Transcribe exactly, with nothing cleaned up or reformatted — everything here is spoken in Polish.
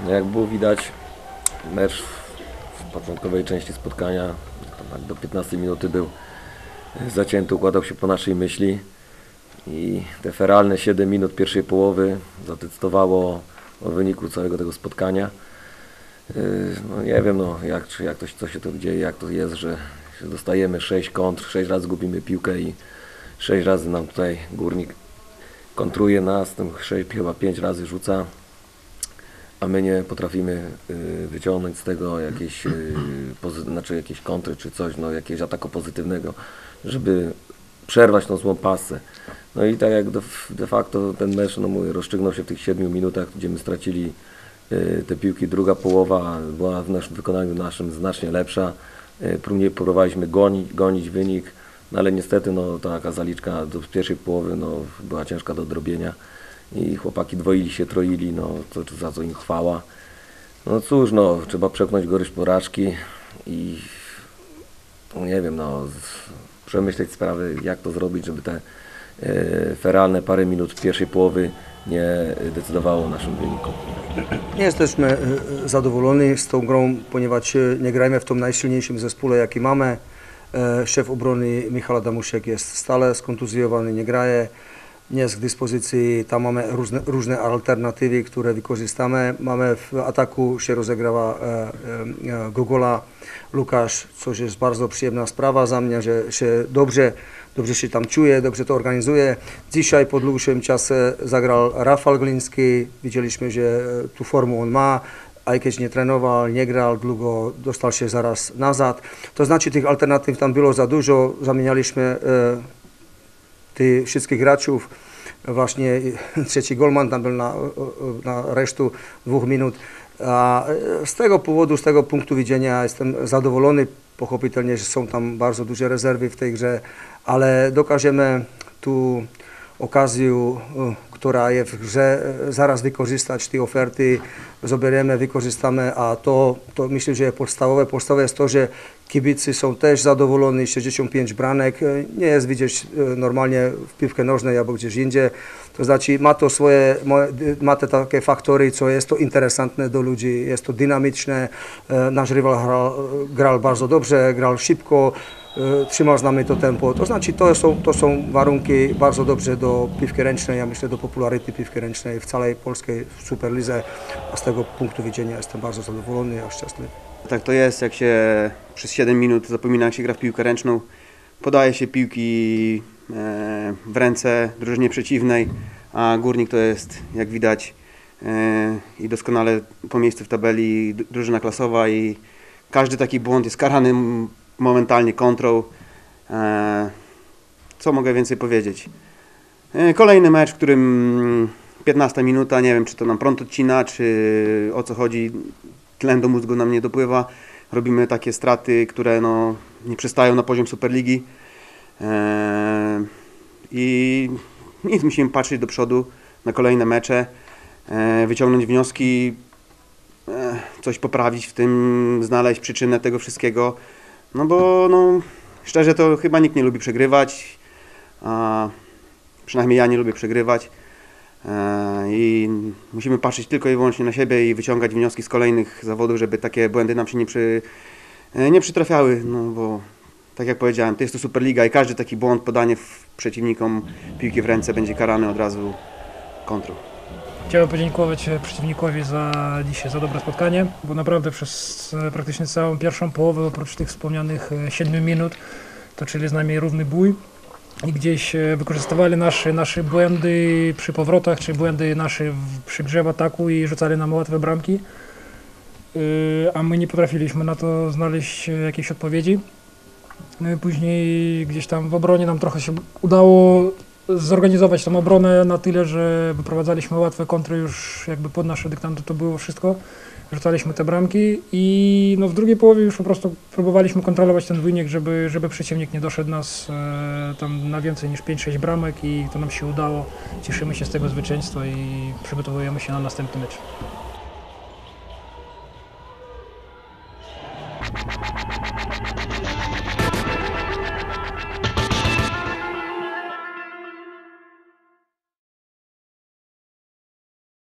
No jak było widać, mecz w początkowej części spotkania do piętnastej minuty był zacięty, układał się po naszej myśli i te feralne siedem minut pierwszej połowy zadecydowało o wyniku całego tego spotkania. No nie wiem, no, jak, jak to, co się to dzieje, jak to jest, że dostajemy sześć kontr, sześć razy gubimy piłkę i sześć razy nam tutaj Górnik kontruje nas, tym sześć, chyba pięć razy rzuca, a my nie potrafimy y, wyciągnąć z tego jakieś, y, znaczy jakieś kontry czy coś, no jakiegoś ataku pozytywnego, żeby przerwać tą złą pasę. No i tak jak de, de facto ten mecz, no mówię, rozstrzygnął się w tych siedmiu minutach, gdzie my stracili y, te piłki. Druga połowa była w naszym wykonaniu naszym znacznie lepsza. Y, próbnie próbowaliśmy gonić, gonić wynik, no ale niestety no, taka zaliczka do pierwszej połowy no, była ciężka do odrobienia i chłopaki dwoili się, troili, no to, za co im chwała. No cóż, no trzeba przepchnąć gorycz porażki i no, nie wiem, no przemyśleć sprawy, jak to zrobić, żeby te e, feralne parę minut pierwszej połowy nie decydowało o naszym wyniku. Nie jesteśmy zadowoleni z tą grą, ponieważ nie gramy w tym najsilniejszym zespole, jaki mamy. Szef obrony Michał Adamuszek jest stale skontuzjowany, nie graje, nie jest w dyspozycji, tam mamy różne, różne alternatywy, które wykorzystamy. Mamy w ataku się rozegrała e, e, Gogola, Łukasz, coś jest bardzo przyjemna sprawa za mnie, że się dobrze, dobrze się tam czuje, dobrze to organizuje. Dzisiaj po dłuższym czasie zagrał Rafał Gliński, widzieliśmy, że tu formę on ma. A jakieś nie trenował, nie grał długo, dostał się zaraz nazad. To znaczy tych alternatyw tam było za dużo, zamienialiśmy e, tych wszystkich graczów. Właśnie trzeci golman tam był na, na resztę dwóch minut. A z tego powodu, z tego punktu widzenia jestem zadowolony. Pochopitelnie, że są tam bardzo duże rezerwy w tej grze, ale dokażemy tu okazję, która jest w grze, zaraz wykorzystać te oferty, zabieremy, wykorzystamy, a to, to myślę, że jest podstawowe. Podstawowe jest to, że kibicy są też zadowoleni, sześćdziesiąt pięć branek, nie jest widzieć normalnie w piłkę nożnej albo gdzieś indziej. To znaczy ma to swoje, ma te takie faktory, co jest to interesantne do ludzi, jest to dynamiczne. Nasz rywal grał, grał bardzo dobrze, grał szybko, trzymał z nami to tempo. To znaczy to są, to są warunki bardzo dobrze do piłki ręcznej, ja myślę do popularyty piłki ręcznej w całej polskiej Superlidze, a z tego punktu widzenia jestem bardzo zadowolony a szczęśliwy. Tak to jest, jak się przez siedem minut zapomina, jak się gra w piłkę ręczną, podaje się piłki w ręce drużynie przeciwnej, a Górnik to jest, jak widać, i doskonale po miejscu w tabeli drużyna klasowa i każdy taki błąd jest karany momentalnie kontrą. Co mogę więcej powiedzieć? Kolejny mecz, w którym piętnasta minuta, nie wiem czy to nam prąd odcina, czy o co chodzi, tlen do mózgu nam nie dopływa. Robimy takie straty, które no, nie przystają na poziom Superligi. I nic, musimy patrzeć do przodu na kolejne mecze, wyciągnąć wnioski, coś poprawić w tym, znaleźć przyczynę tego wszystkiego. No bo no, szczerze to chyba nikt nie lubi przegrywać, a przynajmniej ja nie lubię przegrywać i musimy patrzeć tylko i wyłącznie na siebie i wyciągać wnioski z kolejnych zawodów, żeby takie błędy nam się nie, przy, nie przytrafiały, no bo tak jak powiedziałem, to jest to Superliga i każdy taki błąd, podanie przeciwnikom piłki w ręce będzie karany od razu kontrą. Chciałem podziękować przeciwnikowi za dzisiaj, za dobre spotkanie, bo naprawdę przez praktycznie całą pierwszą połowę, oprócz tych wspomnianych siedmiu minut, toczyli z nami równy bój i gdzieś wykorzystywali nasze, nasze błędy przy powrotach, czy błędy nasze przy grze w ataku i rzucali nam łatwe bramki, a my nie potrafiliśmy na to znaleźć jakiejś odpowiedzi. Później gdzieś tam w obronie nam trochę się udało zorganizować tą obronę na tyle, że wyprowadzaliśmy łatwe kontry już jakby pod nasze dyktanty, to było wszystko. Rzucaliśmy te bramki i no w drugiej połowie już po prostu próbowaliśmy kontrolować ten wynik, żeby, żeby przeciwnik nie doszedł nas e, tam na więcej niż pięć sześć bramek i to nam się udało. Cieszymy się z tego zwycięstwa i przygotowujemy się na następny mecz.